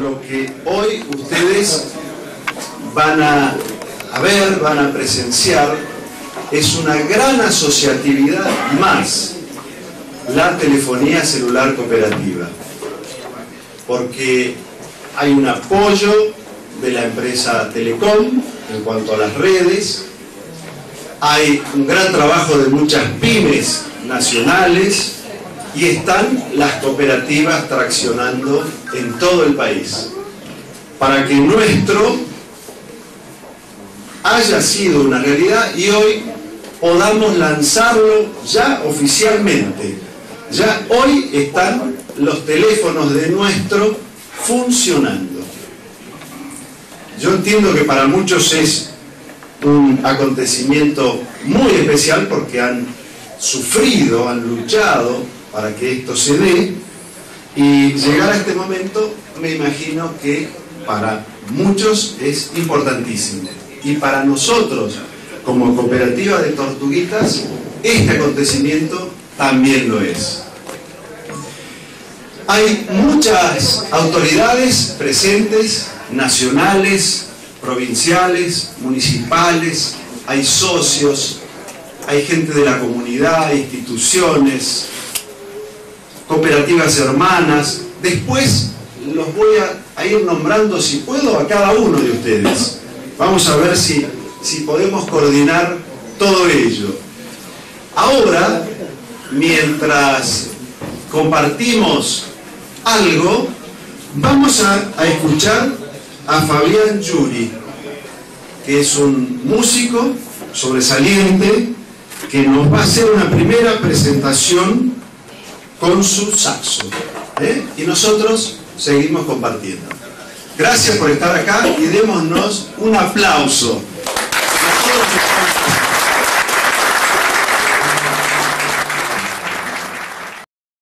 lo que hoy ustedes van a ver, van a presenciar, es una gran asociatividad más, la telefonía celular cooperativa, porque hay un apoyo de la empresa Telecom en cuanto a las redes, hay un gran trabajo de muchas pymes nacionales y están las cooperativas traccionando en todo el país para que nuestro haya sido una realidad y hoy podamos lanzarlo ya oficialmente. Ya hoy están los teléfonos de nuestro funcionando. Yo entiendo que para muchos es un acontecimiento muy especial porque han sufrido, han luchado para que esto se dé, y llegar a este momento me imagino que para muchos es importantísimo, y para nosotros como cooperativa de Tortuguitas este acontecimiento también lo es. Hay muchas autoridades presentes, nacionales, provinciales, municipales, hay socios, hay gente de la comunidad, instituciones, cooperativas hermanas. Después los voy a ir nombrando, si puedo, a cada uno de ustedes. Vamos a ver si podemos coordinar todo ello. Ahora, mientras compartimos algo, vamos a escuchar a Fabián Yuri, que es un músico sobresaliente que nos va a hacer una primera presentación con su saxo, y nosotros seguimos compartiendo. Gracias por estar acá y démonos un aplauso a todos.